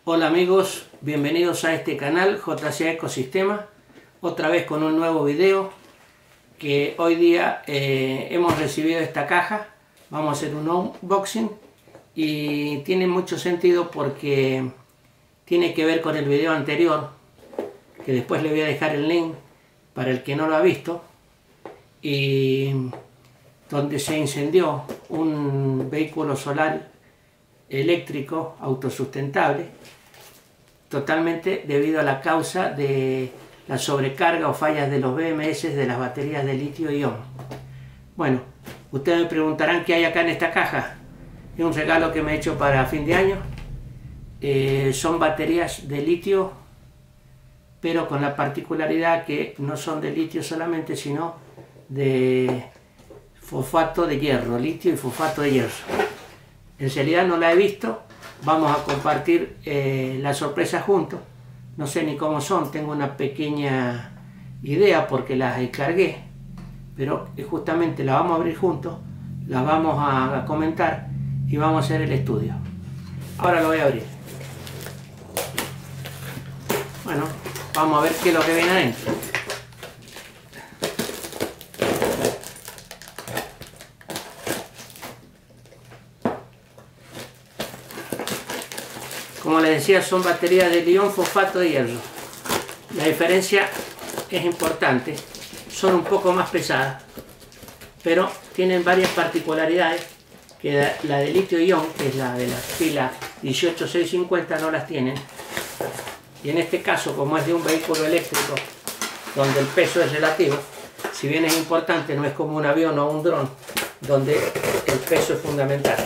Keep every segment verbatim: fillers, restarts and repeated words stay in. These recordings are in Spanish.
Hola amigos, bienvenidos a este canal J C A Ecosistema, otra vez con un nuevo video que hoy día eh, hemos recibido esta caja. Vamos a hacer un unboxing y tiene mucho sentido porque tiene que ver con el video anterior, que después le voy a dejar el link para el que no lo ha visto, y donde se incendió un vehículo solar eléctrico autosustentable, totalmente debido a la causa de la sobrecarga o fallas de los B M S de las baterías de litio-ion. Bueno, ustedes me preguntarán qué hay acá en esta caja. Es un regalo que me he hecho para fin de año. Eh, son baterías de litio, pero con la particularidad que no son de litio solamente, sino de fosfato de hierro, litio y fosfato de hierro. En realidad no la he visto, vamos a compartir eh, la sorpresa juntos. No sé ni cómo son, tengo una pequeña idea porque las descargué, pero justamente la vamos a abrir juntos, la vamos a, a comentar y vamos a hacer el estudio. Ahora lo voy a abrir. Bueno, vamos a ver qué es lo que viene adentro. Como les decía, son baterías de litio fosfato de hierro. La diferencia es importante, son un poco más pesadas, pero tienen varias particularidades que la de litio-ion, que es la de la pila dieciocho seiscientos cincuenta, no las tienen. Y en este caso, como es de un vehículo eléctrico donde el peso es relativo, si bien es importante, no es como un avión o un dron donde el peso es fundamental.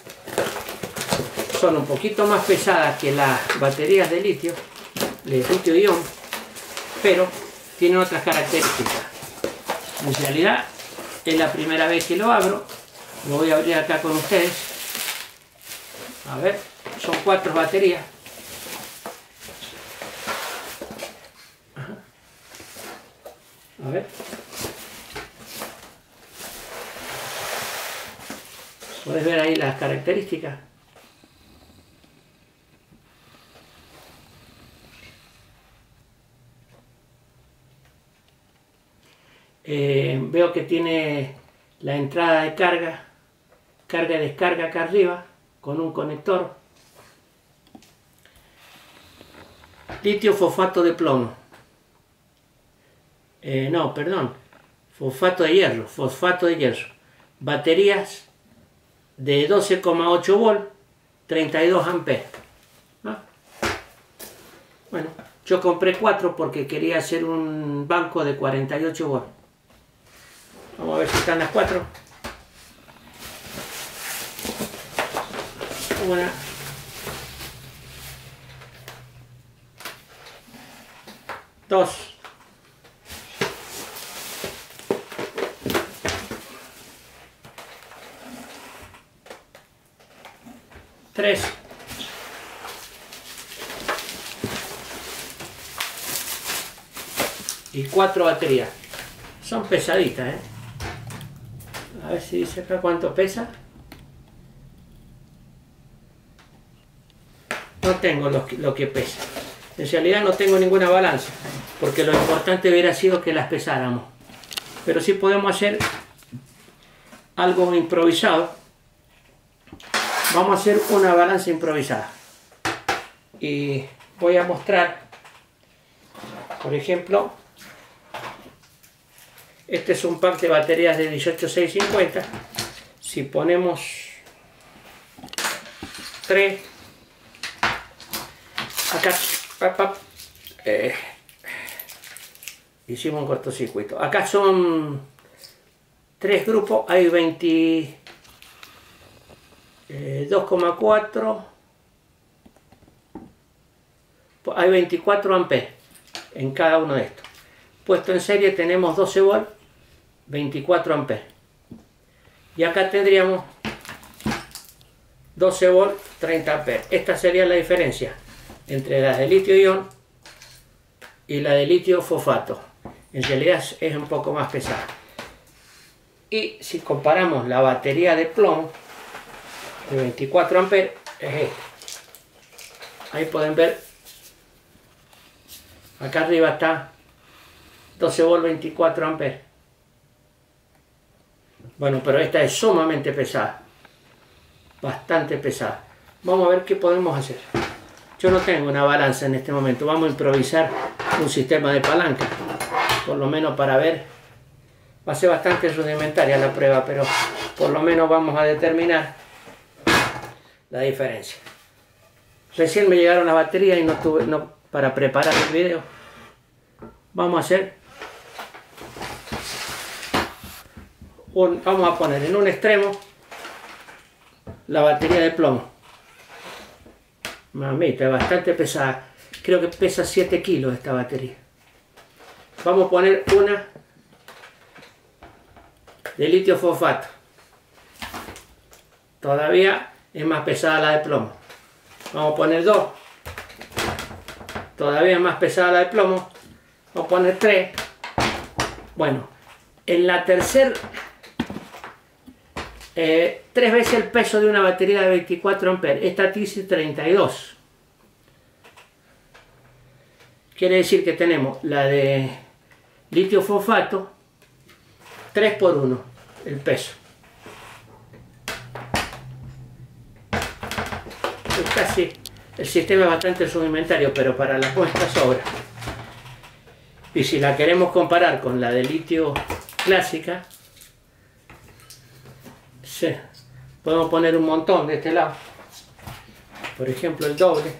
Son un poquito más pesadas que las baterías de litio, de litio-ion, pero tienen otras características. En realidad es la primera vez que lo abro, lo voy a abrir acá con ustedes. A ver, son cuatro baterías. Ajá. A ver. Puedes ver ahí las características. Eh, veo que tiene la entrada de carga, carga y descarga acá arriba, con un conector. Litio fosfato de plomo. Eh, no, perdón. Fosfato de hierro, fosfato de hierro. Baterías de doce coma ocho volts, treinta y dos amperes. ¿Ah? Bueno, yo compré cuatro porque quería hacer un banco de cuarenta y ocho volts. Vamos a ver si están las cuatro. Una. Dos. Tres. Y cuatro baterías. Son pesaditas, ¿eh? A ver si dice acá cuánto pesa. No tengo lo que, lo que pesa. En realidad no tengo ninguna balanza, porque lo importante hubiera sido que las pesáramos. Pero sí podemos hacer algo improvisado. Vamos a hacer una balanza improvisada. Y voy a mostrar, por ejemplo, este es un pack de baterías de dieciocho seiscientos cincuenta. Si ponemos tres, acá papá, eh, hicimos un cortocircuito. Acá son tres grupos, hay veintidós coma cuatro, hay veinticuatro amperes en cada uno de estos. Puesto en serie tenemos doce volts, veinticuatro amperes. Y acá tendríamos doce volts, treinta amperes. Esta sería la diferencia entre la de litio-ion y la de litio fosfato. En realidad es un poco más pesada. Y si comparamos la batería de plomo de veinticuatro amperes, es esta. Ahí pueden ver, acá arriba está doce volts, veinticuatro amperes. Bueno, pero esta es sumamente pesada, bastante pesada. Vamos a ver qué podemos hacer. Yo no tengo una balanza en este momento, vamos a improvisar un sistema de palanca, por lo menos para ver. Va a ser bastante rudimentaria la prueba, pero por lo menos vamos a determinar la diferencia. Recién me llegaron las baterías y no tuve no, para preparar el video. Vamos a hacer un, vamos a poner en un extremo la batería de plomo. Mamita, es bastante pesada. Creo que pesa siete kilos esta batería. Vamos a poner una de litio fosfato. Todavía es más pesada la de plomo. Vamos a poner dos. Todavía es más pesada la de plomo. Vamos a poner tres. Bueno, en la tercera, eh, tres veces el peso de una batería de veinticuatro amperes. Esta dice treinta y dos. Quiere decir que tenemos la de litio fosfato tres por uno el peso. Es casi, el sistema es bastante rudimentario, pero para las muestras sobra. Y si la queremos comparar con la de litio clásica, sí, podemos poner un montón de este lado. Por ejemplo, el doble.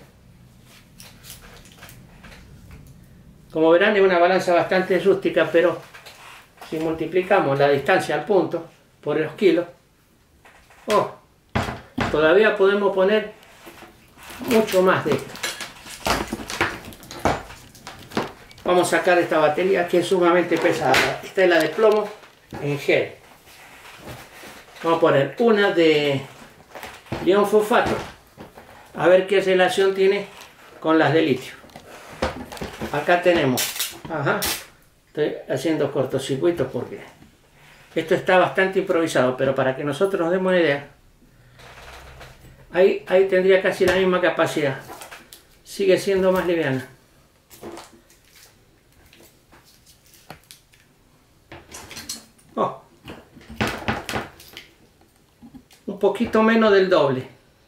Como verán, es una balanza bastante rústica, pero si multiplicamos la distancia al punto por los kilos, oh, todavía podemos poner mucho más de esto. Vamos a sacar esta batería que es sumamente pesada. Esta es la de plomo en gel. Vamos a poner una de litio fosfato, a ver qué relación tiene con las de litio. Acá tenemos, ajá, estoy haciendo cortocircuitos porque esto está bastante improvisado, pero para que nosotros nos demos una idea, ahí, ahí tendría casi la misma capacidad, sigue siendo más liviana. Oh, un poquito menos del doble.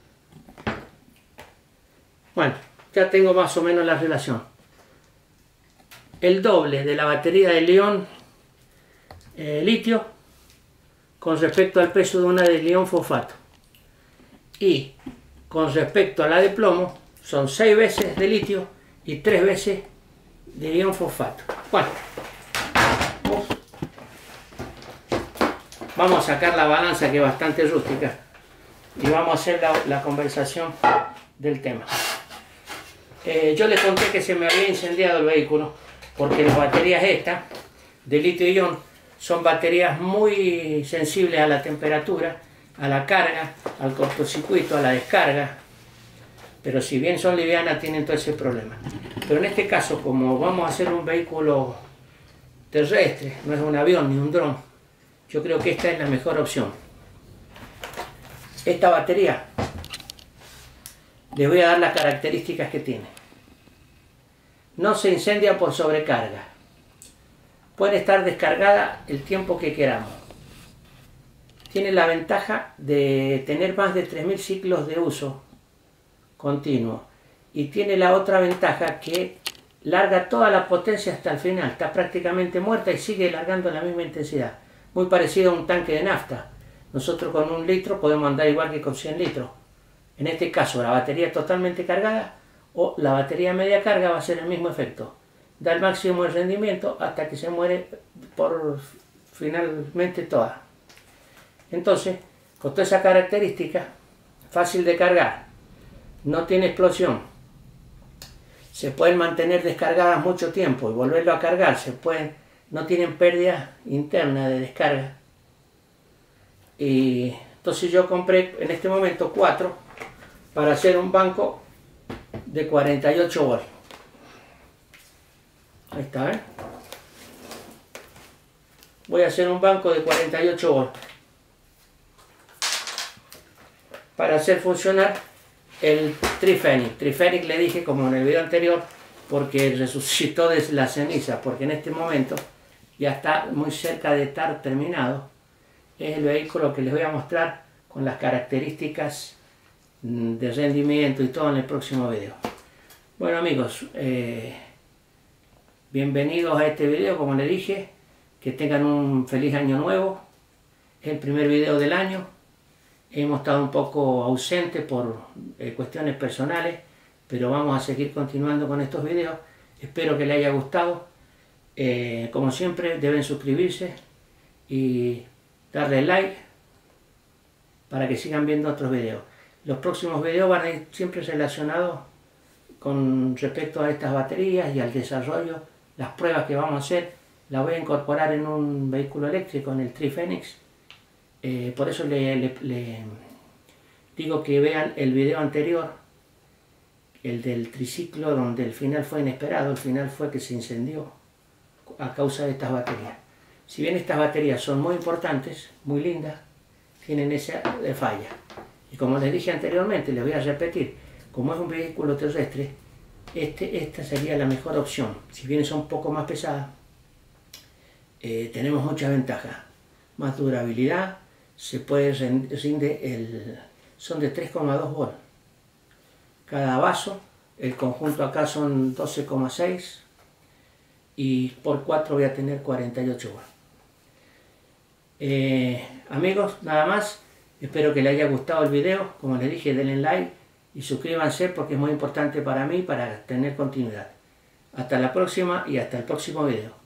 Bueno, ya tengo más o menos la relación. El doble de la batería de Li-ion eh, litio con respecto al peso de una de Li-ion fosfato, y con respecto a la de plomo son seis veces de litio y tres veces de Li-ion fosfato. Bueno, vamos a sacar la balanza, que es bastante rústica, y vamos a hacer la, la conversación del tema. Eh, yo les conté que se me había incendiado el vehículo porque las baterías estas de litio-ion son baterías muy sensibles a la temperatura, a la carga, al cortocircuito, a la descarga, pero si bien son livianas tienen todo ese problema. Pero en este caso, como vamos a hacer un vehículo terrestre, no es un avión ni un dron, yo creo que esta es la mejor opción. Esta batería, les voy a dar las características que tiene. No se incendia por sobrecarga. Puede estar descargada el tiempo que queramos. Tiene la ventaja de tener más de tres mil ciclos de uso continuo. Y tiene la otra ventaja que larga toda la potencia hasta el final. Está prácticamente muerta y sigue largando la misma intensidad. Muy parecido a un tanque de nafta. Nosotros con un litro podemos andar igual que con cien litros. En este caso, la batería totalmente cargada o la batería media carga va a ser el mismo efecto. Da el máximo de rendimiento hasta que se muere por finalmente toda. Entonces, con toda esa característica, fácil de cargar, no tiene explosión, se pueden mantener descargadas mucho tiempo y volverlo a cargar, se pueden, no tienen pérdida interna de descarga. Y entonces yo compré en este momento cuatro para hacer un banco de cuarenta y ocho volts. Ahí está, ¿eh? Voy a hacer un banco de cuarenta y ocho volts para hacer funcionar el Trifenix. Trifenix le dije como en el video anterior porque resucitó de las cenizas, porque en este momento ya está muy cerca de estar terminado. Es el vehículo que les voy a mostrar con las características de rendimiento y todo en el próximo video. Bueno amigos, eh, bienvenidos a este video. Como les dije, que tengan un feliz año nuevo. Es el primer video del año. Hemos estado un poco ausentes por eh, cuestiones personales, pero vamos a seguir continuando con estos videos. Espero que les haya gustado. Eh, como siempre, deben suscribirse y darle like para que sigan viendo otros videos. Los próximos videos van a ir siempre relacionados con respecto a estas baterías y al desarrollo. Las pruebas que vamos a hacer las voy a incorporar en un vehículo eléctrico, en el Trifenix. Eh, por eso le, le, le digo que vean el video anterior, el del triciclo, donde el final fue inesperado. El final fue que se incendió a causa de estas baterías. Si bien estas baterías son muy importantes, muy lindas, tienen esa falla. Y como les dije anteriormente, les voy a repetir, como es un vehículo terrestre, este, esta sería la mejor opción. Si bien son un poco más pesadas, eh, tenemos muchas ventajas. Más durabilidad, se puede rinde el, son de tres coma dos volts cada vaso. El conjunto acá son doce coma seis y por cuatro voy a tener cuarenta y ocho volts. Eh, amigos, nada más. Espero que les haya gustado el video. Como les dije, denle like y suscríbanse porque es muy importante para mí para tener continuidad. Hasta la próxima y hasta el próximo video.